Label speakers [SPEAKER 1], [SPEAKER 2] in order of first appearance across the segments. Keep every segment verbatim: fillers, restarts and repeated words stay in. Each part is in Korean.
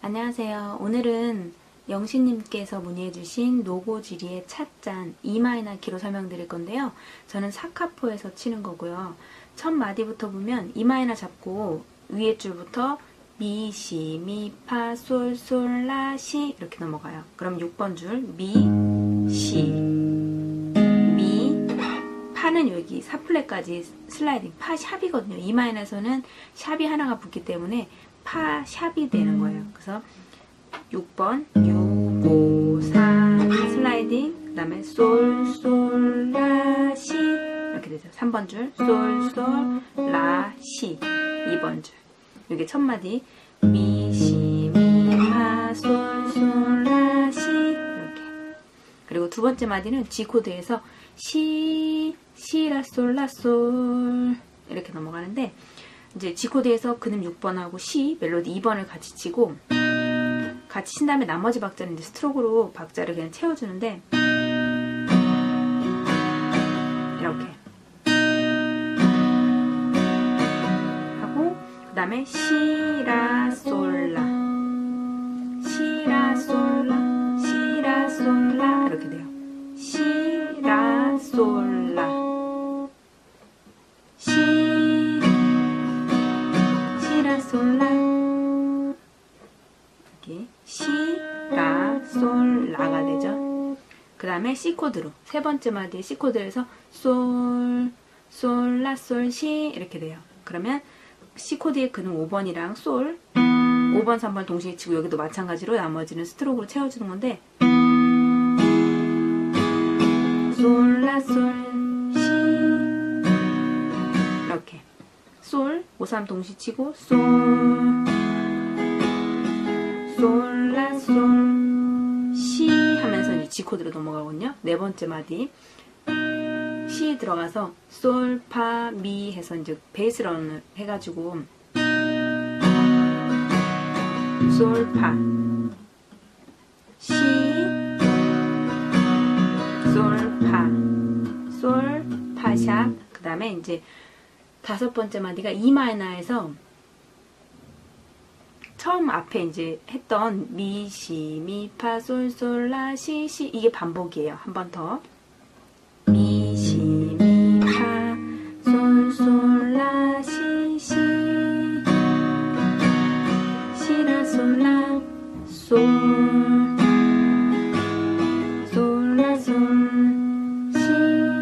[SPEAKER 1] 안녕하세요. 오늘은 영신님께서 문의해주신 노고지리의 찻잔 이 마이너 키로 설명드릴 건데요. 저는 사카포에서 치는 거고요. 첫 마디부터 보면 이 마이너 잡고 위에 줄부터 미, 시, 미, 파, 솔, 솔, 라, 시 이렇게 넘어가요. 그럼 육 번 줄 미, 시, 미, 파는 여기 사 플랫까지 슬라이딩, 파 샵이거든요. 이 마이너에서는 샵이 하나가 붙기 때문에 파 샵이 되는 거예요. 그래서 육 번 육, 오, 사 슬라이딩, 그 다음에 솔, 솔, 라, 시 이렇게 되죠. 삼 번 줄 솔, 솔, 라, 시 이 번 줄 이게 첫 마디 미, 시, 미, 파, 솔, 솔, 라, 시 이렇게. 그리고 두 번째 마디는 G 코드에서 시, 시, 라, 솔, 라, 솔 이렇게 넘어가는데 이제 G 코드에서 근음 육 번하고 시, 멜로디 이 번을 같이 치고 같이 친 다음에 나머지 박자는 이제 스트로크로 박자를 그냥 채워주는데 이렇게 하고 그 다음에 시, 라, 솔, 라 시, 라, 솔, 라 시, 라, 솔, 라 이렇게 돼요. 시, 라, 솔, 라 시, 시, 라, 솔, 라 이렇게 시, 라, 솔, 라가 되죠. 그 다음에 C 코드로 세 번째 마디의 C 코드에서 솔, 솔, 라, 솔, 시 이렇게 돼요. 그러면 C 코드의 근음 오 번이랑 솔, 오 번, 삼 번 동시에 치고 여기도 마찬가지로 나머지는 스트로크로 채워주는 건데 솔, 라, 솔, 시 이렇게 솔, 오, 삼 동시 치고 솔, 솔, 라, 솔, 시 하면서 이제 G 코드로 넘어가거든요. 네 번째 마디 시 들어가서 솔, 파, 미 해서 이제 베이스런을 해가지고 솔, 파, 시, 솔, 파, 솔, 파, 샵. 그 다음에 이제 다섯 번째 마디가 이 마이너에서 처음 앞에 이제 했던 미, 시, 미, 파, 솔, 솔, 라, 시, 시 이게 반복이에요. 한 번 더. 미, 시, 미, 파, 솔, 솔, 라, 시, 시 시, 라, 솔, 라, 솔, 솔, 라, 솔, 시,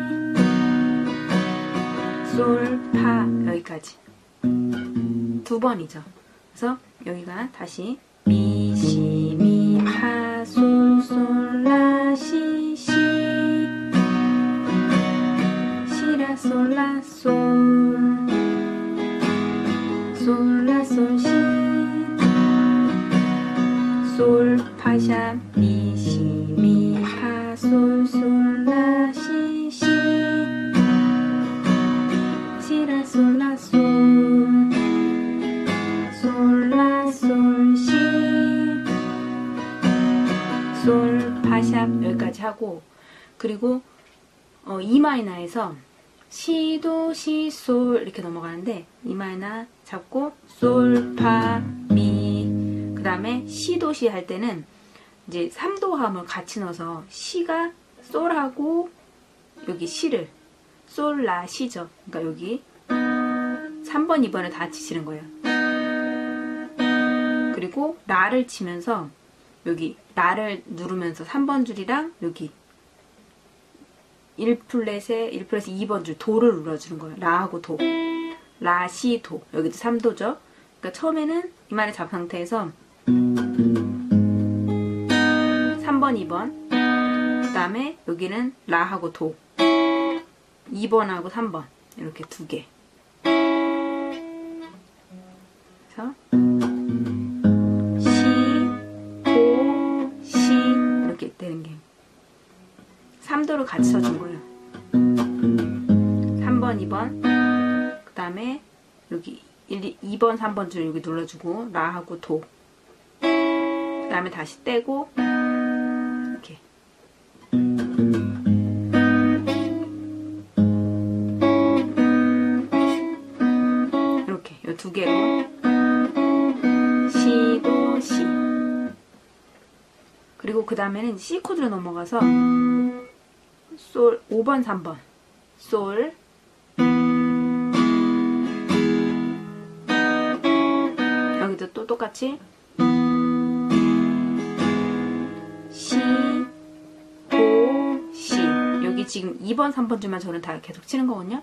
[SPEAKER 1] 솔, 파 여기까지 두 번이죠. 그래서 여기가 다시 미, 시, 미, 파, 솔, 솔, 라, 시, 시 시, 라, 솔, 라, 솔, 솔, 라, 솔, 시 솔, 파, 샵, 미, 시, 미, 파, 솔, 솔, 라, 시, 시 시, 라, 솔, 라, 솔 솔, 라, 솔, 시 솔, 파, 샵 여기까지 하고 그리고 어, 이 마이너에서 시, 도, 시, 솔 이렇게 넘어가는데 이 마이너 잡고 솔, 파, 미 그 다음에 시, 도, 시 할 때는 이제 삼 도함을 같이 넣어서 시가 솔하고 여기 시를 솔, 라, 시죠. 그러니까 여기 삼 번, 이 번을 다 치시는 거예요. 그리고 라를 치면서 여기 라를 누르면서 삼 번 줄이랑 여기 일 플랫에 일 플랫에 이 번 줄 도를 눌러주는 거예요. 라하고 도, 라, 시, 도 여기도 삼 도죠. 그러니까 처음에는 이마를 잡은 상태에서 삼 번, 이 번 그 다음에 여기는 라하고 도 이 번하고 삼 번 이렇게 두 개 그래서 이렇게 되는 게 삼 도를 같이 쳐준 거예요. 삼 번, 이 번 그 다음에 여기 일, 이 번, 삼 번 줄 여기 눌러주고 라하고 도 그 다음에 다시 떼고 이렇게 이렇게 이 두 개로 시, 도, 시 그리고 그 다음에는 C 코드로 넘어가서 솔 오 번, 삼 번 솔 여기도 또 똑같이 C, 도, C 여기 지금 이 번, 삼 번 줄만 저는 다 계속 치는 거거든요.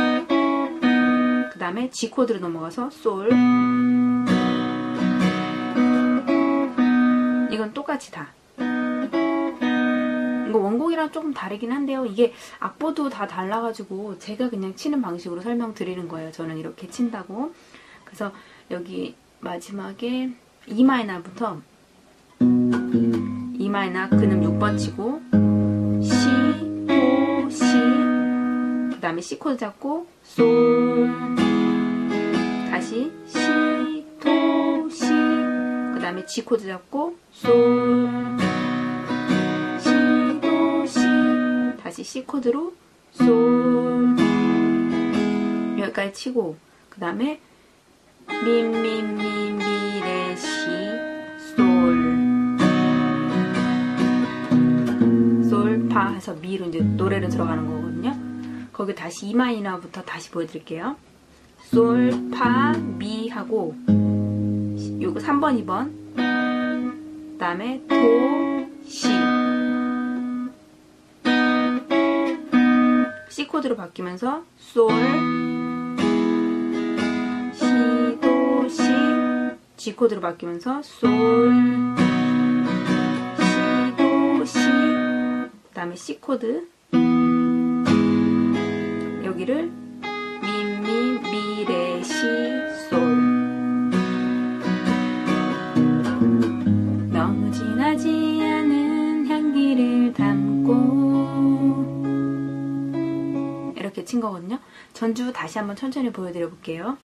[SPEAKER 1] 그 다음에 G 코드로 넘어가서 솔 이건 똑같이 다 이거 원곡이랑 조금 다르긴 한데요. 이게 악보도 다 달라가지고 제가 그냥 치는 방식으로 설명드리는 거예요. 저는 이렇게 친다고. 그래서 여기 마지막에 E 마이너부터 E 마이너 근음 육 번 치고 C, 도, C 그 다음에 C 코드 잡고 솔 다시 C, 도, C 그 다음에 G 코드 잡고 솔 C, 도, C 다시 C 코드로 솔 여기까지 치고 그 다음에 미, 미, 미, 미, 레, 시, 솔 솔, 파 해서 미로 이제 노래로 들어가는 거거든요. 거기 다시 E 마이너부터 다시 보여드릴게요. 솔, 파, 미 하고 요거 삼 번, 이 번 그 다음에 도, 시 C 코드로 바뀌면서 솔 시, 도, 시 G 코드로 바뀌면서 솔 시, 도, 시 그 다음에 C 코드 여기를 미, 미, 미, 레, 시, 솔 너무 진하지 않은 향기를 담고 이렇게 친 거거든요. 전주 다시 한번 천천히 보여드려 볼게요.